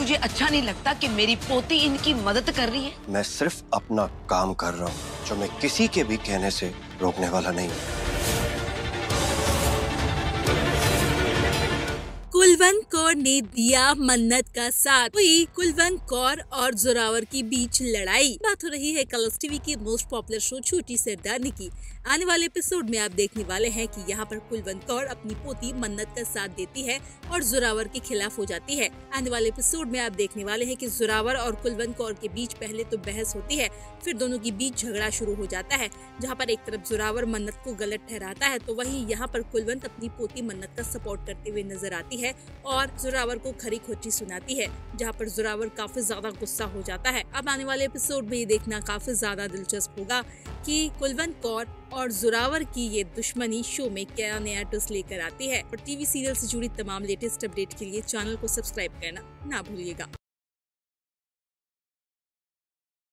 मुझे अच्छा नहीं लगता कि मेरी पोती इनकी मदद कर रही है। मैं सिर्फ अपना काम कर रहा हूँ, जो मैं किसी के भी कहने से रोकने वाला नहीं हूँ। कुलवंत कौर ने दिया मन्नत का साथ, हुई कुलवंत कौर और जोरावर के बीच लड़ाई। बात हो रही है कलर्स टीवी की most popular show Choti Sardarni की। आने वाले एपिसोड में आप देखने वाले हैं कि यहाँ पर कुलवंत कौर अपनी पोती मन्नत का साथ देती है और जोरावर के खिलाफ हो जाती है। आने वाले एपिसोड में आप देखने वाले हैं कि जोरावर और कुलवंत कौर के बीच पहले तो बहस होती है, फिर दोनों के बीच झगड़ा शुरू हो जाता है, जहाँ पर एक तरफ जोरावर मन्नत को गलत ठहराता है तो वहीं यहाँ पर कुलवंत अपनी पोती मन्नत का सपोर्ट करते हुए नजर आती है और जोरावर को खरी खोटी सुनाती है, जहाँ पर जोरावर काफी ज्यादा गुस्सा हो जाता है। अब आने वाले एपिसोड में ये देखना काफी ज्यादा दिलचस्प होगा कि कुलवंत कौर और जोरावर की ये दुश्मनी शो में क्या नया ट्विस्ट लेकर आती है। और टीवी सीरियल से जुड़ी तमाम लेटेस्ट अपडेट के लिए चैनल को सब्सक्राइब करना ना भूलिएगा।